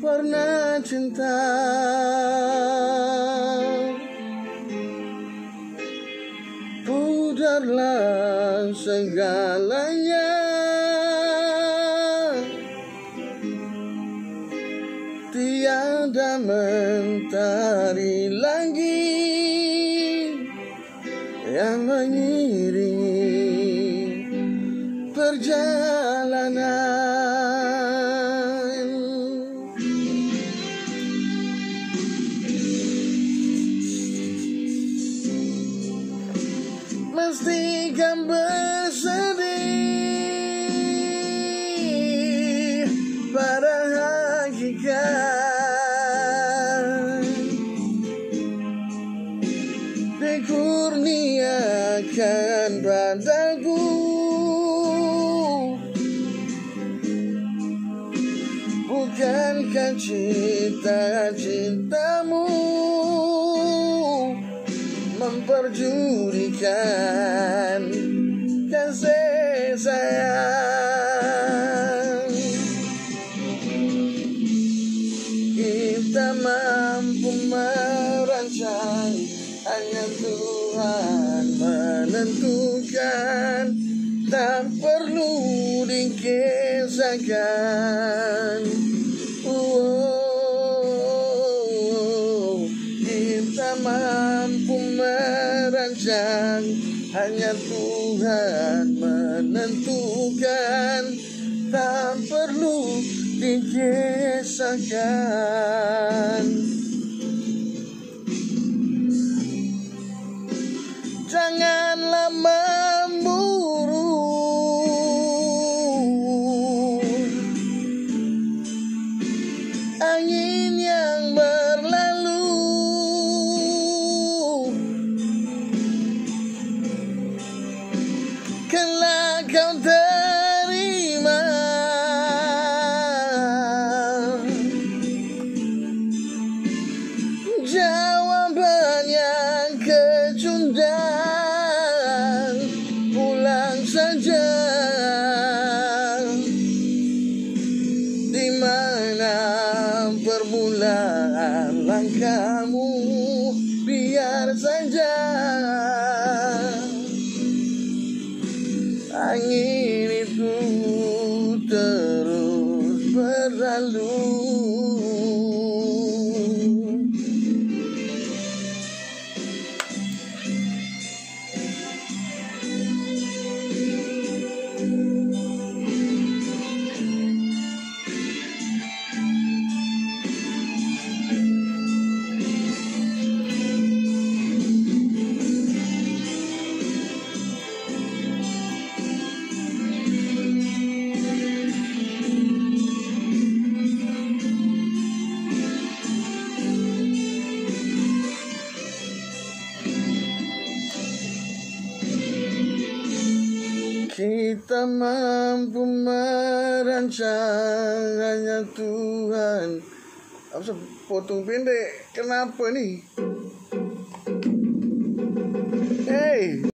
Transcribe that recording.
pernah cinta. Pudarlah segalanya, tiada mentari lagi yang mengiringi perjalanan. Mesti kan bersedih pada hakikat, dikurniakan padaku bukankah cita-citamu memperjudikan kasih sayang. Kita mampu merancang, hanya Tuhan menentukan, tak perlu dikisahkan. Kita mampu merancang, hanya Tuhan menentukan, tak perlu dikisahkan. Janganlah memburu angin yang berlalu, kelak kau terima jawaban yang kecundang. Pulang saja, di mana permulaan langkahmu, biar saja angin itu terus berlalu. Kita mampu merancang, hanya Tuhan. Apa potong pendek? Kenapa nih? Hey.